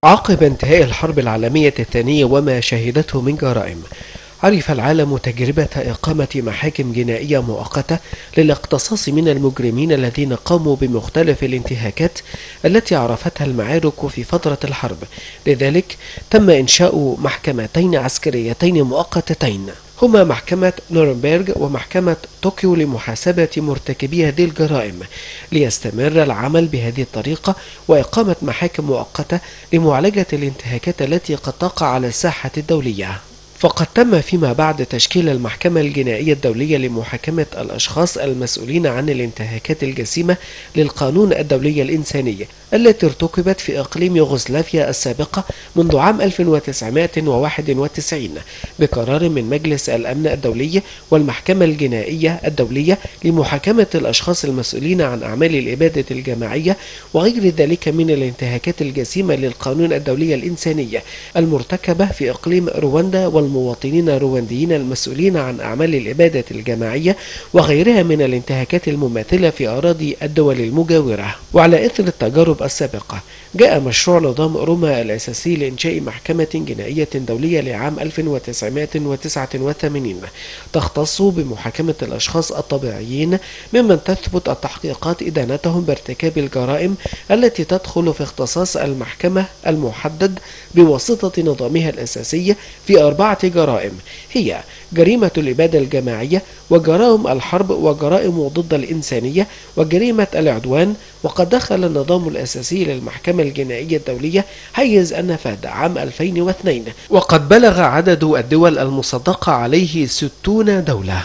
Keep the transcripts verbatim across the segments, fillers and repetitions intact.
عقب انتهاء الحرب العالمية الثانية وما شهدته من جرائم، عرف العالم تجربة إقامة محاكم جنائية مؤقتة للاقتصاص من المجرمين الذين قاموا بمختلف الانتهاكات التي عرفتها المعارك في فترة الحرب. لذلك تم إنشاء محكمتين عسكريتين مؤقتتين، هما محكمة نورنبرغ ومحكمة طوكيو لمحاسبة مرتكبي هذه الجرائم، ليستمر العمل بهذه الطريقة وإقامة محاكم مؤقتة لمعالجة الانتهاكات التي قد تقع على الساحة الدولية. فقد تم فيما بعد تشكيل المحكمة الجنائية الدولية لمحاكمة الأشخاص المسؤولين عن الانتهاكات الجسيمة للقانون الدولي الإنساني التي ارتكبت في إقليم يوغوسلافيا السابقة منذ عام ألف وتسعمائة وواحد وتسعين بقرار من مجلس الأمن الدولي، والمحكمة الجنائية الدولية لمحاكمة الأشخاص المسؤولين عن أعمال الإبادة الجماعية وغير ذلك من الانتهاكات الجسيمة للقانون الدولي الإنساني المرتكبة في إقليم رواندا والمواطنين الروانديين المسؤولين عن أعمال الإبادة الجماعية وغيرها من الانتهاكات المماثلة في أراضي الدول المجاورة. وعلى إثر التجارب السابقة جاء مشروع نظام روما الأساسي لإنشاء محكمة جنائية دولية لعام ألف وتسعمائة وتسعة وثمانين تختص بمحاكمة الأشخاص الطبيعيين ممن تثبت التحقيقات إدانتهم بارتكاب الجرائم التي تدخل في اختصاص المحكمة المحدد بواسطة نظامها الأساسي في أربعة جرائم، هي جريمة الإبادة الجماعية وجرائم الحرب وجرائم ضد الإنسانية وجريمة العدوان. وقد دخل النظام الأساسي للمحكمة الجنائية الدولية حيز النفاذ عام ألفين واثنين، وقد بلغ عدد الدول المصدقة عليه ستون دولة.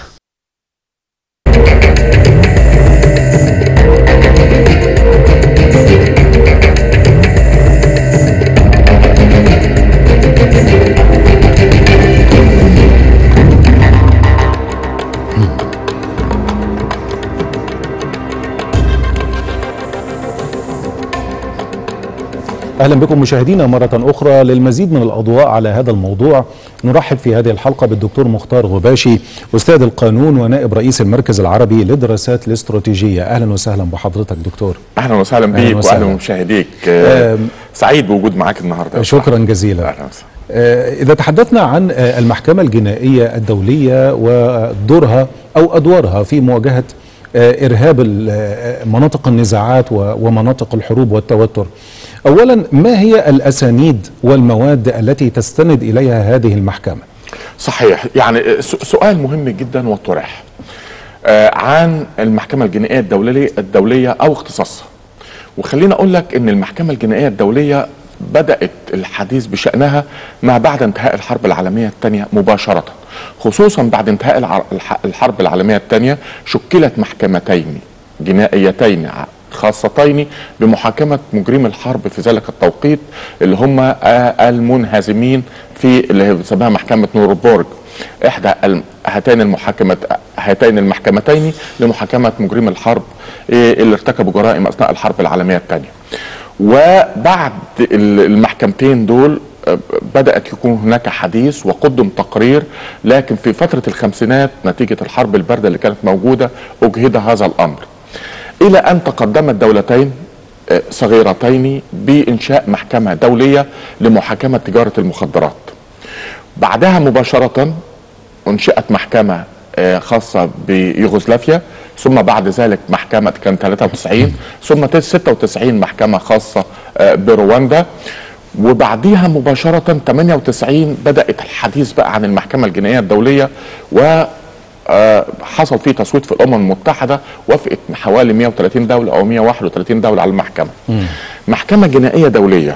أهلا بكم مشاهدينا مرة أخرى. للمزيد من الأضواء على هذا الموضوع نرحب في هذه الحلقة بالدكتور مختار غباشي، أستاذ القانون ونائب رئيس المركز العربي للدراسات الاستراتيجية. أهلا وسهلا بحضرتك دكتور. أهلا وسهلا بيك وأهلا بمشاهديك. سعيد بوجود معاك النهاردة. شكرا جزيلا. أهلا وسهلا. إذا تحدثنا عن المحكمة الجنائية الدولية ودورها أو أدوارها في مواجهة إرهاب مناطق النزاعات ومناطق الحروب والتوتر، أولا ما هي الأسانيد والمواد التي تستند إليها هذه المحكمة؟ صحيح، يعني سؤال مهم جدا وطرح عن المحكمة الجنائية الدولية الدولية أو اختصاصها. وخلينا أقول لك أن المحكمة الجنائية الدولية بدأت الحديث بشأنها ما بعد انتهاء الحرب العالمية الثانية مباشرة، خصوصا بعد انتهاء الحرب العالمية الثانية شكلت محكمتين جنائيتين خاصتين بمحاكمة مجرمي الحرب في ذلك التوقيت اللي هم المنهزمين في اللي بنسميها محكمة نورنبرغ، احدى هاتين المحاكمة هاتين المحكمتين لمحاكمة مجرمي الحرب اللي ارتكبوا جرائم اثناء الحرب العالمية الثانية. وبعد المحكمتين دول بدأت يكون هناك حديث وقدم تقرير، لكن في فترة الخمسينات نتيجة الحرب الباردة اللي كانت موجودة أجهد هذا الأمر، إلى أن تقدمت دولتين صغيرتين بإنشاء محكمة دولية لمحاكمة تجارة المخدرات. بعدها مباشرة أنشئت محكمة خاصة بيوغوسلافيا، ثم بعد ذلك محكمة كان ثلاثة وتسعين، ثم ستة وتسعين محكمة خاصة برواندا، وبعديها مباشرة ثمانية وتسعين بدأت الحديث بقى عن المحكمة الجنائية الدولية، و حصل فيه تصويت في الأمم المتحدة، وافقت حوالي مئة وثلاثين دولة أو مئة وواحد وثلاثين دولة على المحكمة. مم. محكمة جنائية دولية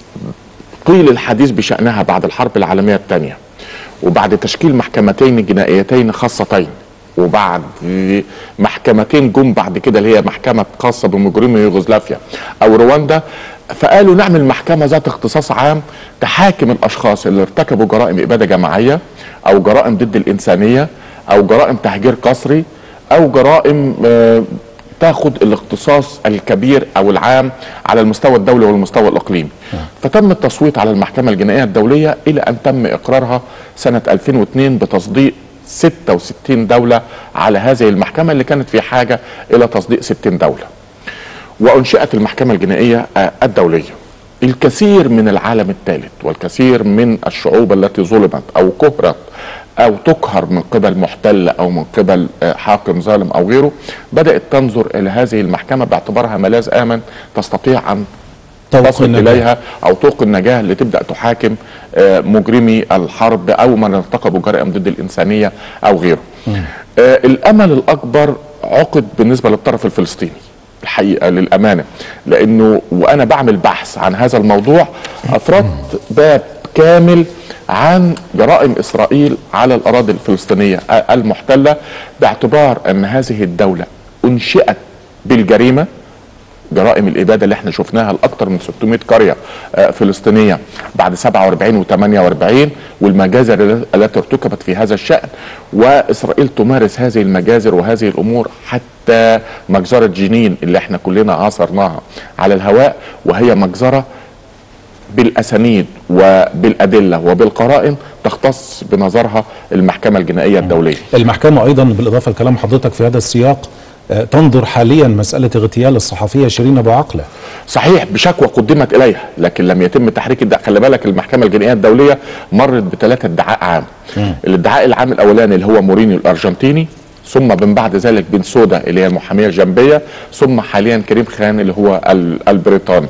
طيل الحديث بشأنها بعد الحرب العالمية الثانية، وبعد تشكيل محكمتين جنائيتين خاصتين، وبعد محكمتين جم بعد كده اللي هي محكمة خاصة بمجرمي يوغوسلافيا أو رواندا، فقالوا نعمل محكمة ذات اختصاص عام تحاكم الأشخاص اللي ارتكبوا جرائم إبادة جماعية أو جرائم ضد الإنسانية أو جرائم تهجير قسري أو جرائم تاخد الاختصاص الكبير أو العام على المستوى الدولي والمستوى الإقليمي. فتم التصويت على المحكمة الجنائية الدولية إلى أن تم إقرارها سنة ألفين واثنين بتصديق ستة وستين دولة على هذه المحكمة اللي كانت في حاجة إلى تصديق ستين دولة. وأنشئت المحكمة الجنائية الدولية. الكثير من العالم الثالث والكثير من الشعوب التي ظلمت او قهرت او تقهر من قبل محتل او من قبل حاكم ظالم او غيره بدأت تنظر الى هذه المحكمة باعتبارها ملاذ امن تستطيع ان تصل اليها او طوق النجاة لتبدأ تحاكم مجرمي الحرب او من ارتكبوا جرائم ضد الانسانية او غيره. آه الامل الاكبر عقد بالنسبة للطرف الفلسطيني الحقيقة للامانة، لانه وانا بعمل بحث عن هذا الموضوع افردت باب كامل عن جرائم اسرائيل على الاراضي الفلسطينية المحتلة باعتبار ان هذه الدولة انشئت بالجريمة، جرائم الاباده اللي احنا شفناها لاكثر من ستمائة قريه فلسطينيه بعد سبعة وأربعين وثمانية وأربعين والمجازر التي ارتكبت في هذا الشان، واسرائيل تمارس هذه المجازر وهذه الامور حتى مجزره جنين اللي احنا كلنا عاصرناها على الهواء، وهي مجزره بالاسانيد وبالادله وبالقرائن تختص بنظرها المحكمه الجنائيه الدوليه. المحكمه ايضا بالاضافه لكلام حضرتك في هذا السياق تنظر حاليا مسألة اغتيال الصحفية شيرين أبو عقلة. صحيح، بشكوى قدمت إليها لكن لم يتم تحريك الدعاء. خلي بالك المحكمة الجنائية الدولية مرت بثلاثة ادعاء عام. م. الادعاء العام الأولاني اللي هو مورينيو الأرجنتيني، ثم من بعد ذلك بن سودا اللي هي المحامية الجنبية، ثم حاليا كريم خان اللي هو البريطاني.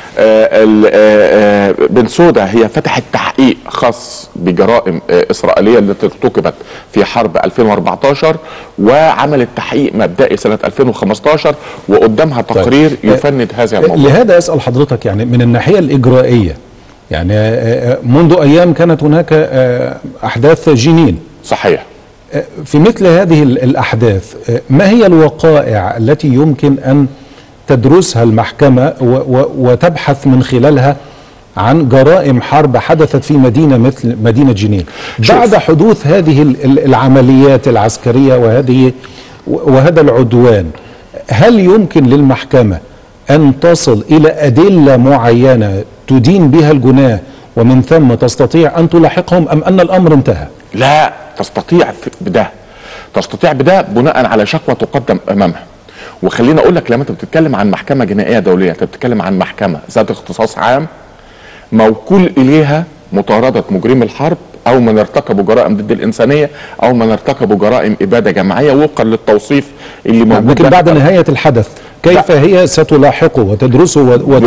آه آه بن سودا هي فتحت تحقيق خاص بجرائم آه إسرائيلية التي ارتكبت في حرب ألفين وأربعتاشر، وعملت تحقيق مبدئي سنة ألفين وخمستاشر وقدامها تقرير طيب. يفند هذا الموضوع. لهذا أسأل حضرتك يعني من الناحية الإجرائية، يعني منذ أيام كانت هناك أحداث جنين. صحيح. في مثل هذه الأحداث ما هي الوقائع التي يمكن أن تدرسها المحكمة وتبحث من خلالها عن جرائم حرب حدثت في مدينة مثل مدينة جنين بعد حدوث هذه العمليات العسكرية وهذه وهذا العدوان؟ هل يمكن للمحكمة أن تصل إلى أدلة معينة تدين بها الجناة ومن ثم تستطيع أن تلاحقهم، أم أن الأمر انتهى؟ لا، تستطيع بده تستطيع بده بناء على شكوى تقدم أمامها. وخليني أقول لك لما أنت بتتكلم عن محكمة جنائية دولية أنت بتتكلم عن محكمة ذات اختصاص عام موكول إليها مطاردة مجرمي الحرب أو من ارتكبوا جرائم ضد الإنسانية أو من ارتكبوا جرائم إبادة جماعية وفقا للتوصيف اللي موجود. لكن بعد نهاية الحدث كيف لا. هي ستلاحقه وتدرسه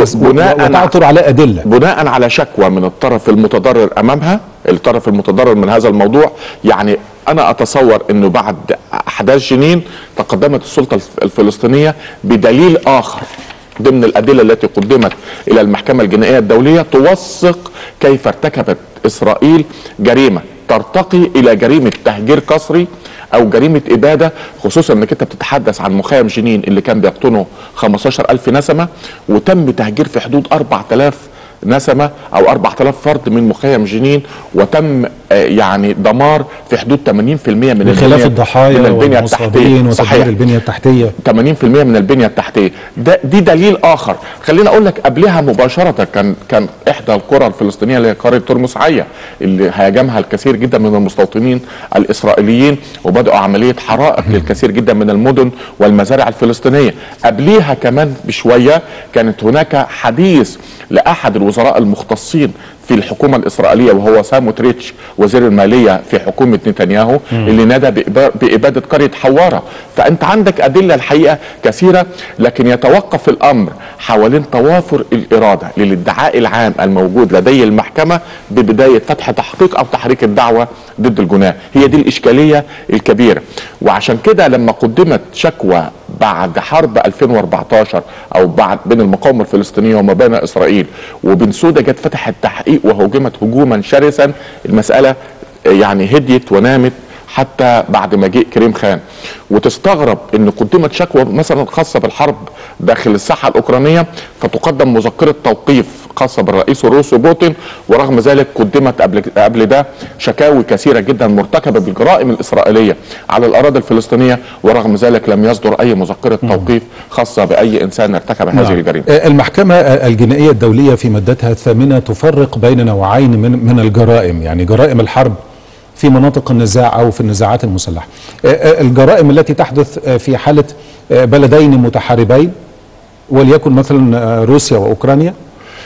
وتعثر على أدلة بناء على شكوى من الطرف المتضرر أمامها، الطرف المتضرر من هذا الموضوع. يعني أنا أتصور أنه بعد أحداث جنين تقدمت السلطة الفلسطينية بدليل آخر ضمن الأدلة التي قدمت إلى المحكمة الجنائية الدولية توثق كيف ارتكبت إسرائيل جريمة ترتقي إلى جريمة تهجير قسري أو جريمة إبادة، خصوصا أنك أنت بتتحدث عن مخيم جنين اللي كان بيقطنه خمستاشر ألف نسمة وتم تهجير في حدود أربعة آلاف نسمة أو أربعة آلاف فرد من مخيم جنين، وتم يعني دمار في حدود ثمانين بالمئة من بخلاف الضحايا من البنية التحتية. صحيح، البنية التحتية ثمانين بالمئة من البنية التحتية. ده دي دليل آخر. خلينا أقول لك قبلها مباشرة كان كان إحدى القرى الفلسطينية اللي هي قرية ترمس عيا اللي هاجمها الكثير جدا من المستوطنين الإسرائيليين وبدأوا عملية حرائق للكثير جدا من المدن والمزارع الفلسطينية. قبليها كمان بشوية كانت هناك حديث لأحد الوزراء المختصين في الحكومة الإسرائيلية وهو ساموتريتش وزير المالية في حكومة نتنياهو اللي نادى بإبادة قرية حوارة. فأنت عندك أدلة الحقيقة كثيرة، لكن يتوقف الأمر حوالين توافر الإرادة للادعاء العام الموجود لدي المحكمة ببداية فتح تحقيق أو تحريك الدعوة ضد الجناة. هي دي الإشكالية الكبيرة. وعشان كده لما قدمت شكوى بعد حرب ألفين وأربعتاشر او بعد بين المقاومه الفلسطينيه وما بين اسرائيل وبن سودا جت فتحت تحقيق وهجمت هجوما شرسا، المساله يعني هديت ونامت حتى بعد مجيء كريم خان. وتستغرب ان قدمت شكوى مثلا خاصه بالحرب داخل الساحه الاوكرانيه فتقدم مذكره توقيف خاصه بالرئيس الروسي بوتين، ورغم ذلك قدمت قبل قبل ده شكاوي كثيره جدا مرتكبه بالجرائم الاسرائيليه على الاراضي الفلسطينيه، ورغم ذلك لم يصدر اي مذكره توقيف خاصه باي انسان ارتكب هذه نعم. الجريمه. المحكمه الجنائيه الدوليه في مادتها الثامنه تفرق بين نوعين من من الجرائم، يعني جرائم الحرب في مناطق النزاع أو في النزاعات المسلحة، الجرائم التي تحدث في حالة بلدين متحاربين وليكن مثلا روسيا وأوكرانيا،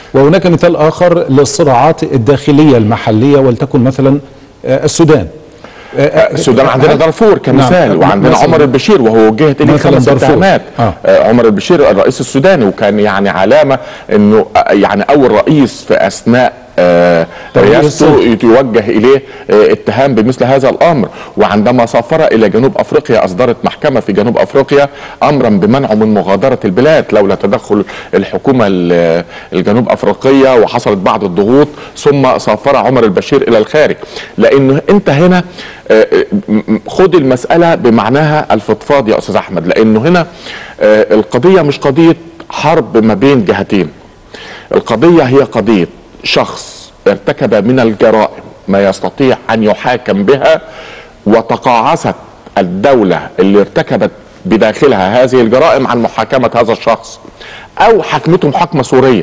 وهناك مثال آخر للصراعات الداخلية المحلية، ولتكن مثلا السودان. السودان عندنا دارفور كمثال، نعم. وعندنا عمر البشير وهو وجهت اليه خمس اتهامات. آه. عمر البشير الرئيس السوداني، وكان يعني علامه انه يعني اول رئيس في اثناء آه رئاسته يتوجه اليه آه اتهام بمثل هذا الامر. وعندما سافر الى جنوب افريقيا اصدرت محكمه في جنوب افريقيا امرا بمنعه من مغادره البلاد لولا تدخل الحكومه الجنوب افريقيه، وحصلت بعض الضغوط، ثم سافر عمر البشير الى الخارج. لانه انت هنا آه خد المساله بمعناها الفضفاض يا استاذ احمد، لانه هنا آه القضيه مش قضيه حرب ما بين جهتين، القضيه هي قضيه شخص ارتكب من الجرائم ما يستطيع ان يحاكم بها، وتقاعست الدولة اللي ارتكبت بداخلها هذه الجرائم عن محاكمة هذا الشخص، او حكمته محاكمة سورية،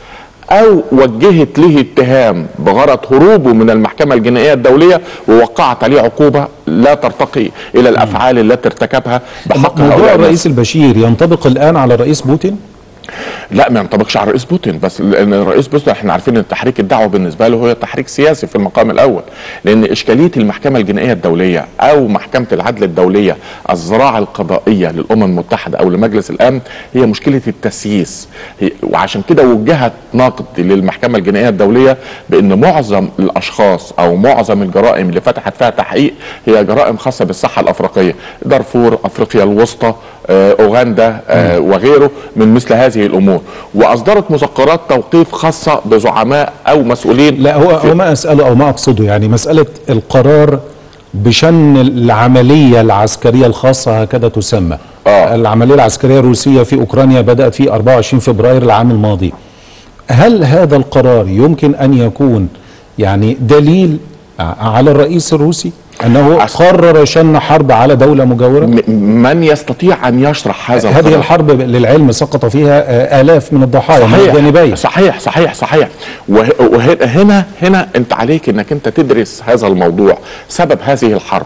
او وجهت له اتهام بغرض هروبه من المحكمة الجنائية الدولية ووقعت عليه عقوبة لا ترتقي الى الافعال التي ارتكبها بحق هؤلاء. موضوع الرئيس البشير ينطبق الان على الرئيس بوتين؟ لا، ما ينطبقش على الرئيس بوتين بس، لان الرئيس بوتين احنا عارفين ان تحريك الدعوه بالنسبه له هو تحريك سياسي في المقام الاول، لان اشكاليه المحكمه الجنائيه الدوليه او محكمه العدل الدوليه الذراع القضائيه للامم المتحده او لمجلس الامن هي مشكله التسييس، وعشان كده وجهت نقد للمحكمه الجنائيه الدوليه بان معظم الاشخاص او معظم الجرائم اللي فتحت فيها تحقيق هي جرائم خاصه بالساحه الافريقيه، دارفور، افريقيا الوسطى، آه، اوغندا، آه، وغيره من مثل هذه الامور، واصدرت مذكرات توقيف خاصه بزعماء او مسؤولين. لا، هو هو ما اساله او ما اقصده يعني مساله القرار بشن العمليه العسكريه الخاصه هكذا تسمى. آه. العمليه العسكريه الروسيه في اوكرانيا بدات في أربعة وعشرين فبراير العام الماضي. هل هذا القرار يمكن ان يكون يعني دليل على الرئيس الروسي انه قرر شن حرب على دوله مجاوره؟ من يستطيع ان يشرح هذا هذه القرار؟ الحرب للعلم سقط فيها آلاف من الضحايا من الجانبين. صحيح صحيح صحيح. وهنا هنا انت عليك انك انت تدرس هذا الموضوع، سبب هذه الحرب،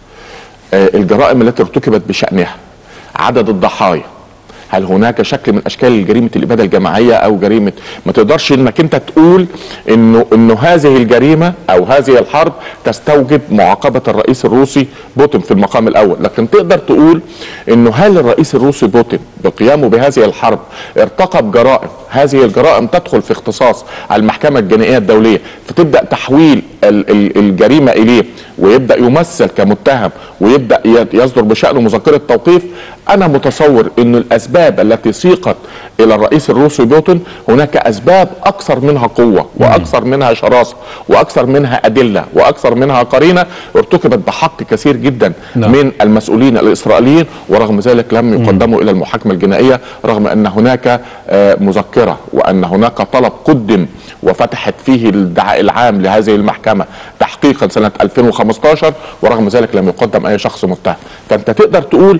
الجرائم التي ارتكبت بشأنها، عدد الضحايا، هل هناك شكل من اشكال جريمه الاباده الجماعيه او جريمه، ما تقدرش انك انت تقول انه انه هذه الجريمه او هذه الحرب تستوجب معاقبه الرئيس الروسي بوتين في المقام الاول، لكن تقدر تقول انه هل الرئيس الروسي بوتين بقيامه بهذه الحرب ارتكب جرائم، هذه الجرائم تدخل في اختصاص المحكمه الجنائيه الدوليه، فتبدا تحويل الجريمه اليه ويبدا يمثل كمتهم ويبدا يصدر بشأنه مذكره توقيف. انا متصور انه الاسباب التي سيقت الى الرئيس الروسي بوتين هناك اسباب اكثر منها قوه واكثر منها شراسه واكثر منها ادله واكثر منها قرينه ارتكبت بحق كثير جدا نعم. من المسؤولين الاسرائيليين، ورغم ذلك لم يقدموا الى المحاكمه الجنائيه، رغم ان هناك مذكره وان هناك طلب قدم وفتحت فيه الدعاء العام لهذه المحكمه تحقيقا سنه ألفين وخمسة عشر، ورغم ذلك لم يقدم اي شخص متهم. فانت تقدر تقول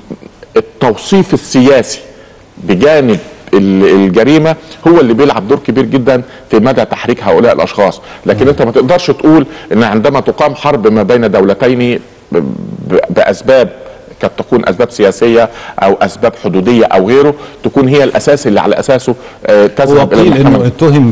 التوصيف السياسي بجانب الجريمه هو اللي بيلعب دور كبير جدا في مدى تحريك هؤلاء الاشخاص، لكن انت ما تقدرش تقول ان عندما تقام حرب ما بين دولتين باسباب قد تكون اسباب سياسيه او اسباب حدوديه او غيره تكون هي الاساس اللي على اساسه تذهب الى المحكمه. انه اتهم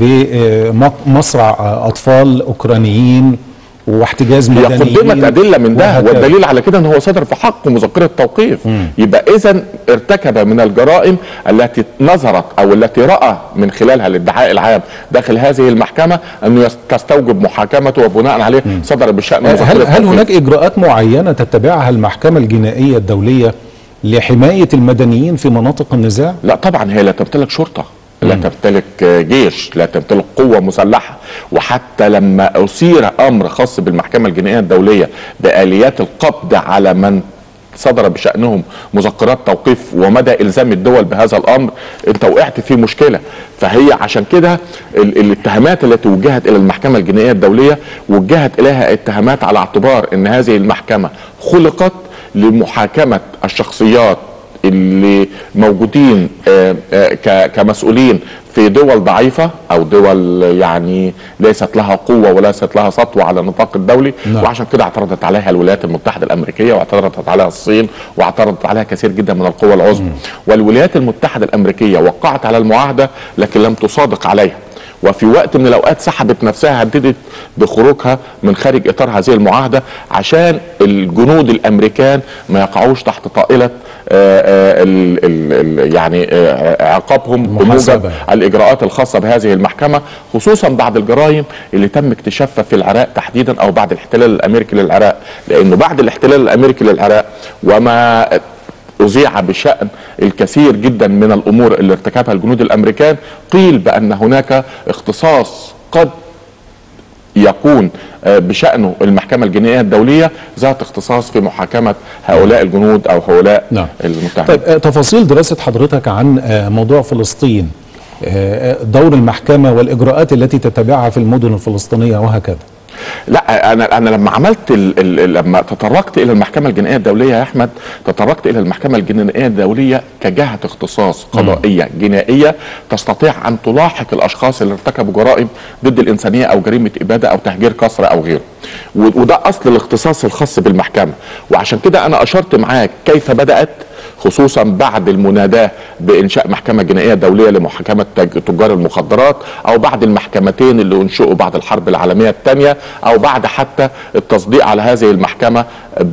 بمصرع اطفال اوكرانيين واحتجاز مدنيين، هي قدمت ادله من ده، والدليل على كده ان هو صدر في حقه مذكره توقيف. مم. يبقى اذا ارتكب من الجرائم التي نظرت او التي راى من خلالها الادعاء العام داخل هذه المحكمه انه تستوجب محاكمته، وبناء عليه مم. صدر بشأن مذكره هل, التوقيف. هل هناك اجراءات معينه تتبعها المحكمه الجنائيه الدوليه لحمايه المدنيين في مناطق النزاع؟ لا طبعا، هي لا تمتلك شرطه، لا تمتلك جيش، لا تمتلك قوة مسلحة، وحتى لما أثير أمر خاص بالمحكمة الجنائية الدولية بآليات القبض على من صدر بشأنهم مذكرات توقيف ومدى إلزام الدول بهذا الأمر، أنت وقعت في مشكلة. فهي عشان كده الاتهامات التي وجهت إلى المحكمة الجنائية الدولية وجهت إليها اتهامات على اعتبار أن هذه المحكمة خلقت لمحاكمة الشخصيات اللي موجودين آآ آآ كمسؤولين في دول ضعيفة او دول يعني ليست لها قوة وليست لها سطوة على النطاق الدولي. نعم. وعشان كده اعترضت عليها الولايات المتحدة الامريكية، واعترضت عليها الصين، واعترضت عليها كثير جدا من القوى العظمى. والولايات المتحدة الامريكية وقعت على المعاهدة لكن لم تصادق عليها، وفي وقت من الاوقات سحبت نفسها، هددت بخروجها من خارج اطار هذه المعاهده عشان الجنود الامريكان ما يقعوش تحت طائله آآ ال ال يعني عقابهم بموجب الاجراءات الخاصه بهذه المحكمه، خصوصا بعد الجرائم اللي تم اكتشافها في العراق تحديدا، او بعد الاحتلال الامريكي للعراق. لانه بعد الاحتلال الامريكي للعراق وما أذيع بشأن الكثير جدا من الأمور اللي ارتكبها الجنود الأمريكان، قيل بأن هناك اختصاص قد يكون بشأنه المحكمة الجنائية الدولية ذات اختصاص في محاكمة هؤلاء الجنود أو هؤلاء نعم. المتهمين. طيب تفاصيل دراسة حضرتك عن موضوع فلسطين، دور المحكمة والإجراءات التي تتبعها في المدن الفلسطينية وهكذا. لا انا انا لما عملت ال ال لما تطرقت الى المحكمه الجنائيه الدوليه يا احمد، تطرقت الى المحكمه الجنائيه الدوليه كجهه اختصاص قضائيه جنائيه تستطيع ان تلاحق الاشخاص اللي ارتكبوا جرائم ضد الانسانيه او جريمه اباده او تهجير كسر او غيره. وده اصل الاختصاص الخاص بالمحكمه، وعشان كده انا اشرت معاك كيف بدات، خصوصا بعد المناداه بانشاء محكمه جنائيه دوليه لمحاكمه تجار المخدرات، او بعد المحكمتين اللي انشئوا بعد الحرب العالميه الثانيه، او بعد حتى التصديق على هذه المحكمه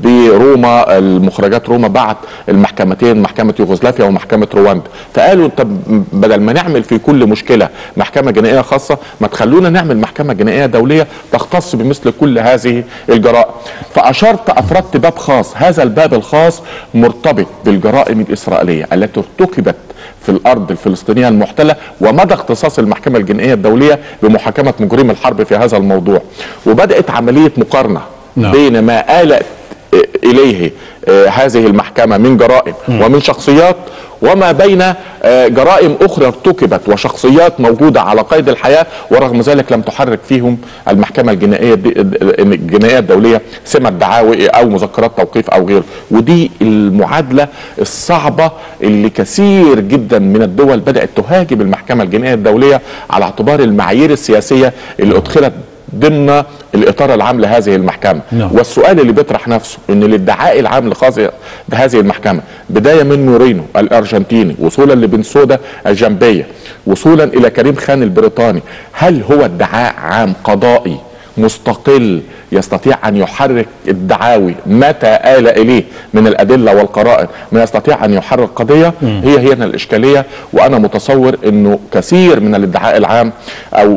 بروما، المخرجات روما بعد المحكمتين، محكمه يوغوسلافيا ومحكمه رواندا. فقالوا طب بدل ما نعمل في كل مشكله محكمه جنائيه خاصه، ما تخلونا نعمل محكمه جنائيه دوليه تختص بمثل كل هذه الجرائم. فاشرت افردت باب خاص، هذا الباب الخاص مرتبط بالجرائم الاسرائيليه التي ارتكبت في الارض الفلسطينيه المحتله، ومدى اختصاص المحكمه الجنائيه الدوليه بمحاكمه مجرمي الحرب في هذا الموضوع. وبدات عمليه مقارنه نعم. بين ما آلت اليه هذه المحكمه من جرائم م. ومن شخصيات، وما بين جرائم اخرى ارتكبت وشخصيات موجوده على قيد الحياه، ورغم ذلك لم تحرك فيهم المحكمه الجنائيه الجنائيه الدوليه سمه دعاوي او مذكرات توقيف او غيره. ودي المعادله الصعبه اللي كثير جدا من الدول بدات تهاجم المحكمه الجنائيه الدوليه على اعتبار المعايير السياسيه اللي ادخلت ضمن الاطار العام لهذه المحكمه. no. والسؤال اللي بيطرح نفسه ان الادعاء العام لخاص بهذه المحكمه بدايه من مورينو الارجنتيني، وصولا لبنسودا الجنبيه، وصولا الى كريم خان البريطاني، هل هو ادعاء عام قضائي مستقل يستطيع ان يحرك الدعاوي متى آل اليه من الادله والقرائن ما يستطيع ان يحرك قضيه؟ م. هي هنا الاشكاليه. وانا متصور انه كثير من الادعاء العام او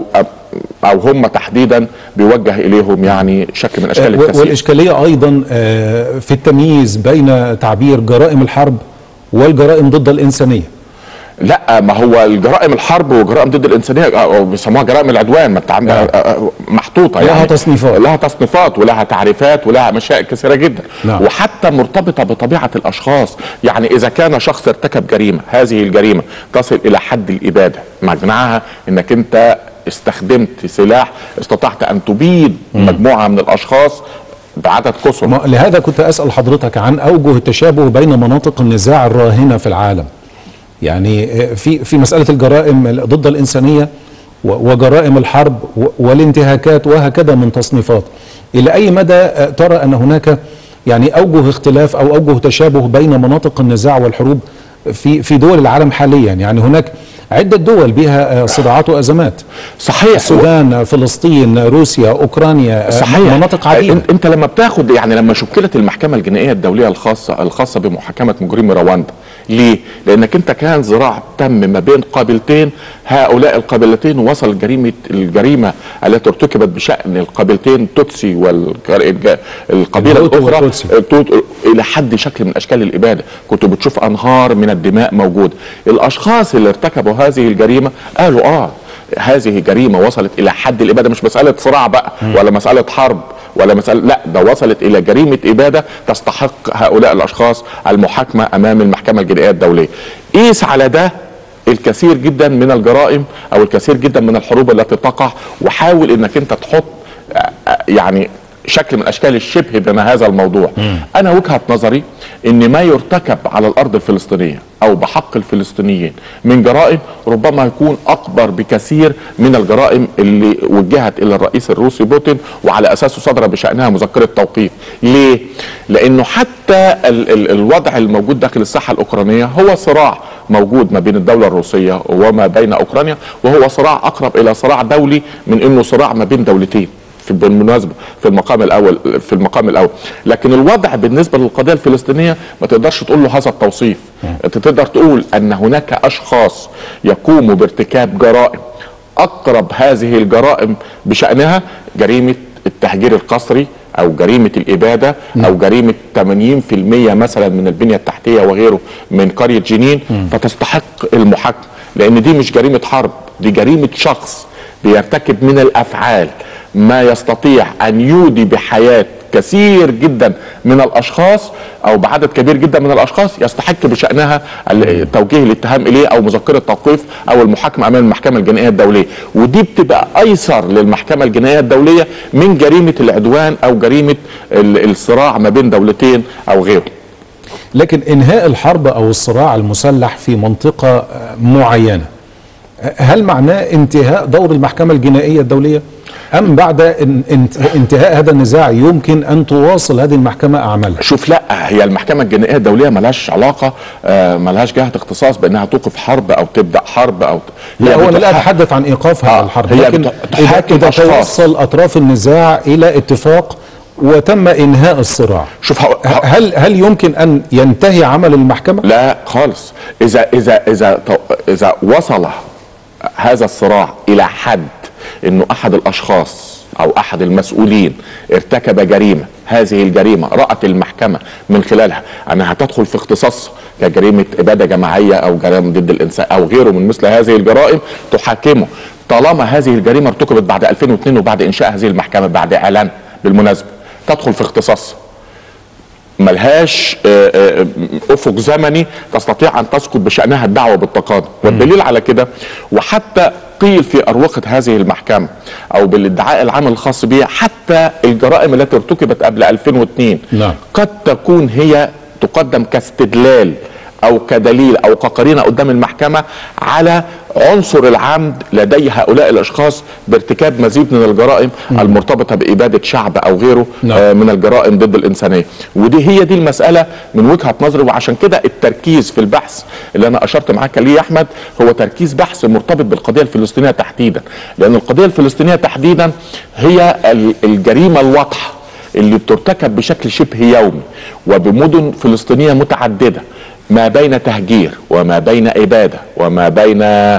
او هم تحديدا بيوجه اليهم يعني شكل من اشكال التسيير. والاشكاليه ايضا في التمييز بين تعبير جرائم الحرب والجرائم ضد الانسانيه. لا، ما هو الجرائم الحرب وجرائم ضد الانسانيه او بيسموها جرائم العدوان، ما انت عندها محطوطه لها يعني تصنيفات لها تصنيفات ولها تعريفات ولها مشاكل كثيره جدا. نعم. وحتى مرتبطه بطبيعه الاشخاص. يعني اذا كان شخص ارتكب جريمه، هذه الجريمه تصل الى حد الاباده، معناها انك انت استخدمت سلاح استطعت ان تبيد م. مجموعه من الاشخاص بعدد كثر. لهذا كنت اسال حضرتك عن اوجه التشابه بين مناطق النزاع الراهنه في العالم. يعني في في مساله الجرائم ضد الانسانيه وجرائم الحرب والانتهاكات وهكذا من تصنيفات، الى اي مدى ترى ان هناك يعني اوجه اختلاف او اوجه تشابه بين مناطق النزاع والحروب في في دول العالم حاليا؟ يعني هناك عدة دول بها صراعات وأزمات. صحيح. السودان، و... فلسطين، روسيا، أوكرانيا. صحيح. مناطق عديدة. انت لما بتاخد يعني لما شكلت المحكمة الجنائية الدولية الخاصة الخاصة بمحاكمة مجرمي رواندا، ليه؟ لأنك انت كان صراع تم ما بين قابلتين، هؤلاء القابلتين وصل جريمة الجريمة التي ارتكبت بشأن القابلتين توتسي والقبيلة الأخرى إلى حد شكل من أشكال الإبادة. كنت بتشوف أنهار من الدماء موجودة. الأشخاص اللي ارتكبوا هذه الجريمة قالوا اه هذه جريمة وصلت الى حد الابادة، مش مسألة صراع بقى ولا مسألة حرب ولا مسألة، لا ده وصلت الى جريمة ابادة تستحق هؤلاء الاشخاص المحاكمة امام المحكمة الجنائية الدولية. قيس على ده الكثير جدا من الجرائم او الكثير جدا من الحروب التي تقع، وحاول انك انت تحط يعني شكل من اشكال الشبه بين هذا الموضوع. م. انا وجهة نظري ان ما يرتكب على الارض الفلسطينية او بحق الفلسطينيين من جرائم ربما يكون اكبر بكثير من الجرائم اللي وجهت الى الرئيس الروسي بوتين وعلى اساسه صدر بشأنها مذكرة توقيف. ليه؟ لانه حتى ال ال الوضع الموجود داخل الساحة الاوكرانية هو صراع موجود ما بين الدولة الروسية وما بين اوكرانيا، وهو صراع اقرب الى صراع دولي من انه صراع ما بين دولتين في بالمناسبة في المقام الاول في المقام الاول لكن الوضع بالنسبة للقضية الفلسطينية ما تقدرش تقول له هذا التوصيف. انت تقدر تقول ان هناك اشخاص يقوموا بارتكاب جرائم اقرب هذه الجرائم بشأنها جريمة التهجير القسري او جريمة الابادة او جريمة ثمانين في المية مثلا من البنية التحتية وغيره من قرية جنين، فتستحق المحاكمة، لان دي مش جريمة حرب، دي جريمة شخص بيرتكب من الافعال ما يستطيع ان يودي بحياة كثير جدا من الاشخاص او بعدد كبير جدا من الاشخاص يستحق بشأنها توجيه الاتهام اليه او مذكرة توقيف او المحاكمة امام المحكمة الجنائية الدولية. ودي بتبقى ايسر للمحكمة الجنائية الدولية من جريمة العدوان او جريمة الصراع ما بين دولتين او غيره. لكن انهاء الحرب او الصراع المسلح في منطقة معينة هل معناه انتهاء دور المحكمة الجنائية الدولية؟ أم بعد انتهاء هذا النزاع يمكن أن تواصل هذه المحكمة أعمالها؟ شوف، لا، هي المحكمة الجنائية الدولية ملهاش علاقة، آه ملهاش جهة اختصاص بأنها توقف حرب أو تبدأ حرب أو لا، هو لا أتحدث عن إيقافها آه الحرب، لكن إذا توصل أطراف النزاع إلى اتفاق وتم إنهاء الصراع، شوف هل هل يمكن أن ينتهي عمل المحكمة؟ لا خالص. إذا إذا إذا إذا وصل هذا الصراع إلى حد انه احد الاشخاص او احد المسؤولين ارتكب جريمة، هذه الجريمة رأت المحكمة من خلالها انها هتدخل في اختصاص كجريمة ابادة جماعية او جرائم ضد الانسان او غيره من مثل هذه الجرائم، تحاكمه طالما هذه الجريمة ارتكبت بعد ألفين واثنين وبعد انشاء هذه المحكمة بعد اعلان بالمناسبة، تدخل في اختصاص ملهاش افق زمني تستطيع ان تسقط بشأنها الدعوة بالتقاضي. والدليل على كده، وحتى قيل في أروقة هذه المحكمة أو بالادعاء العام الخاص بها، حتى الجرائم التي ارتكبت قبل ألفين واثنين نعم. قد تكون هي تقدم كاستدلال أو كدليل أو كقرينة قدام المحكمة على عنصر العمد لدي هؤلاء الأشخاص بارتكاب مزيد من الجرائم م. المرتبطة بإبادة شعب أو غيره نعم. آه من الجرائم ضد الإنسانية. ودي هي دي المسألة من وجهة نظري، وعشان كده التركيز في البحث اللي أنا أشرت معاك ليه يا أحمد هو تركيز بحث مرتبط بالقضية الفلسطينية تحديدا، لأن القضية الفلسطينية تحديدا هي الجريمة الواضحة اللي بترتكب بشكل شبه يومي وبمدن فلسطينية متعددة، ما بين تهجير وما بين إبادة وما بين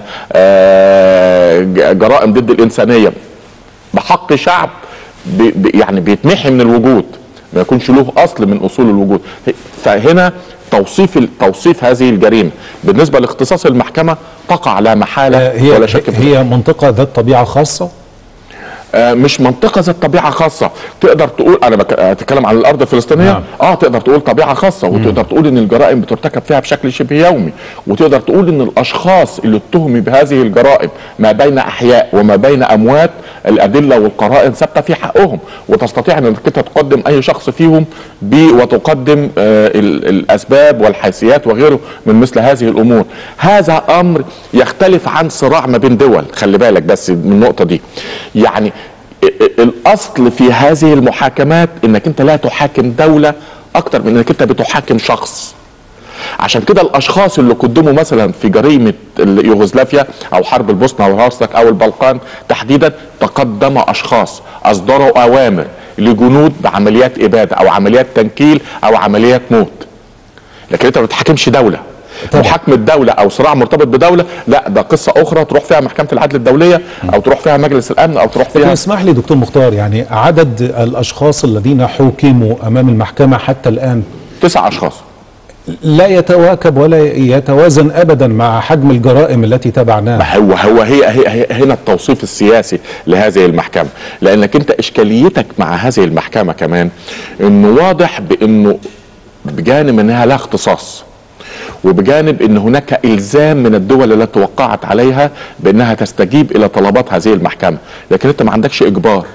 جرائم ضد الإنسانية بحق شعب بي يعني بيتمحي من الوجود، ما يكونش له أصل من أصول الوجود. فهنا توصيف توصيف هذه الجريمة بالنسبة لاختصاص المحكمة تقع لا محالة هي ولا شك في هي منطقة ذات طبيعة خاصة؟ مش منطقة ذات طبيعة خاصة. تقدر تقول أنا بتكلم عن الأرض الفلسطينية نعم. آه تقدر تقول طبيعة خاصة، وتقدر مم. تقول إن الجرائم بترتكب فيها بشكل شبه يومي، وتقدر تقول إن الأشخاص اللي اتهموا بهذه الجرائم ما بين أحياء وما بين أموات الأدلة والقرائن ثابتة في حقهم، وتستطيع أن أنت تقدم أي شخص فيهم ب وتقدم آه الأسباب والحيثيات وغيره من مثل هذه الأمور. هذا أمر يختلف عن صراع ما بين دول، خلي بالك بس من النقطة دي. يعني الاصل في هذه المحاكمات انك انت لا تحاكم دولة اكتر من انك انت بتحاكم شخص. عشان كده الاشخاص اللي قدموا مثلا في جريمة يوغوسلافيا او حرب البوسنة والهرسك او البلقان تحديدا، تقدم اشخاص اصدروا اوامر لجنود بعمليات ابادة او عمليات تنكيل او عمليات موت، لكن انت ما بتحاكمش دولة. محاكمة دولة او صراع مرتبط بدولة لا، ده قصة اخرى تروح فيها محكمة العدل الدولية او تروح فيها مجلس الامن او تروح فيها. اسمح لي دكتور مختار، يعني عدد الاشخاص الذين حوكموا امام المحكمة حتى الان تسع اشخاص، لا يتواكب ولا يتوازن ابدا مع حجم الجرائم التي تبعناها. هو هو هي, هي, هي هنا التوصيف السياسي لهذه المحكمة، لانك انت اشكاليتك مع هذه المحكمة كمان انه واضح بانه بجانب انها لا اختصاص، وبجانب ان هناك الزام من الدول التي وقعت عليها بانها تستجيب الى طلبات هذه المحكمة، لكن انت ما عندكش اجبار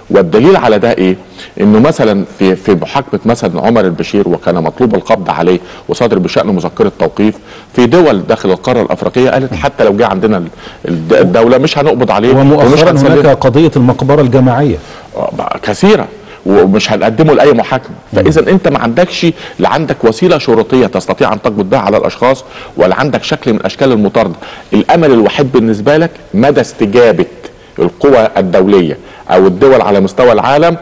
والدليل على ده ايه؟ انه مثلا في في محاكمه مثلا عمر البشير وكان مطلوب القبض عليه وصادر بشان مذكره توقيف، في دول داخل القاره الافريقيه قالت حتى لو جه عندنا الدوله مش هنقبض عليه. ومؤخرا هناك قضيه المقبره الجماعيه كثيره ومش هنقدمه لاي محاكمه. فاذا انت ما عندكش، لا عندك وسيله شرطيه تستطيع ان تقبض بها على الاشخاص، ولا عندك شكل من اشكال المطارده. الامل الوحيد بالنسبه لك مدى استجابه القوى الدوليه او الدول على مستوى العالم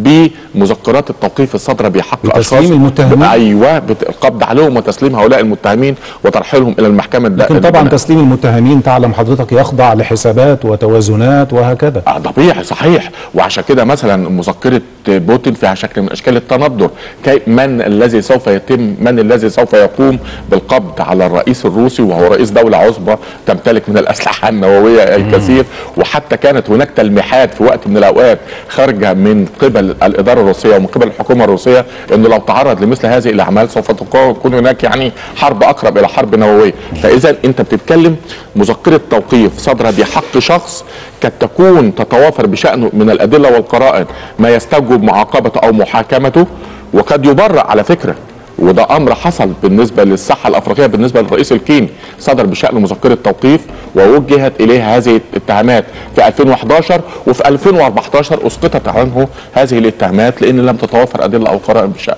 بمذكرات التوقيف الصادره بحق الاشخاص، بتسليم المتهمين. ايوه، القبض عليهم وتسليم هؤلاء المتهمين وترحيلهم الى المحكمه. لكن طبعا تسليم المتهمين تعلم حضرتك يخضع لحسابات وتوازنات وهكذا. اه طبيعي صحيح. وعشان كده مثلا مذكره بوتين فيها شكل من اشكال التندر. من الذي سوف يتم من الذي سوف يقوم بالقبض على الرئيس الروسي وهو رئيس دوله عظمى تمتلك من الاسلحه النوويه الكثير. وحتى كانت هناك تلميحات في وقت من الاوقات خارجه من قبل الاداره الروسيه ومن قبل الحكومه الروسيه انه لو تعرض لمثل هذه الاعمال سوف تكون هناك يعني حرب اقرب الى حرب نوويه. فاذا انت بتتكلم مذكره توقيف صادره بحق شخص قد تكون تتوافر بشانه من الادله والقرائن ما يستوجب معاقبته او محاكمته، وقد يبرأ على فكره. وده امر حصل بالنسبه للساحه الافريقيه بالنسبه للرئيس الكيني، صدر بشان مذكره توقيف ووجهت اليه هذه الاتهامات في ألفين وأحد عشر، وفي ألفين وأربعة عشر اسقطت عنه هذه الاتهامات لان لم تتوافر ادله او قرائن بشانه.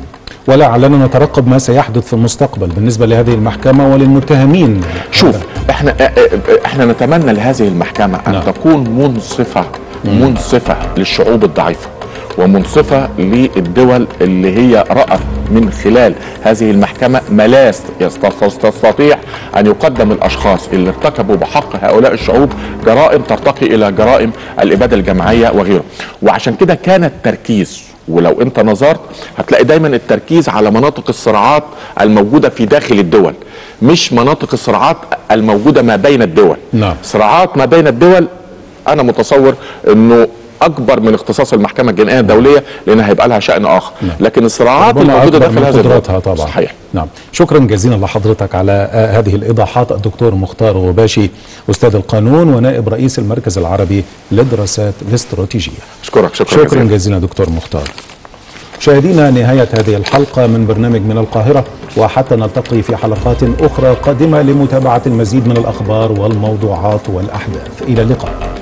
ولعلنا نترقب ما سيحدث في المستقبل بالنسبه لهذه المحكمه وللمتهمين. شوف احنا احنا نتمنى لهذه المحكمه ان نعم. تكون منصفه منصفه للشعوب الضعيفه، ومنصفة للدول اللي هي رأت من خلال هذه المحكمة ملاذ تستطيع أن يقدم الأشخاص اللي ارتكبوا بحق هؤلاء الشعوب جرائم ترتقي إلى جرائم الإبادة الجماعية وغيره. وعشان كده كان التركيز، ولو انت نظرت هتلاقي دايما التركيز على مناطق الصراعات الموجودة في داخل الدول، مش مناطق الصراعات الموجودة ما بين الدول. نعم. صراعات ما بين الدول أنا متصور أنه اكبر من اختصاص المحكمه الجنائيه الدوليه لانها هيبقى لها شان اخر. نعم. لكن الصراعات الموجوده داخل هذه قدراتها طبعا. صحيح. نعم. شكرا جزيلا لحضرتك على آه هذه الايضاحات الدكتور مختار غباشي استاذ القانون ونائب رئيس المركز العربي للدراسات الاستراتيجيه. اشكرك شكرا, شكرا جزيلا, جزيلا دكتور مختار. مشاهدينا نهايه هذه الحلقه من برنامج من القاهره، وحتى نلتقي في حلقات اخرى قادمه لمتابعه المزيد من الاخبار والموضوعات والاحداث. الى اللقاء.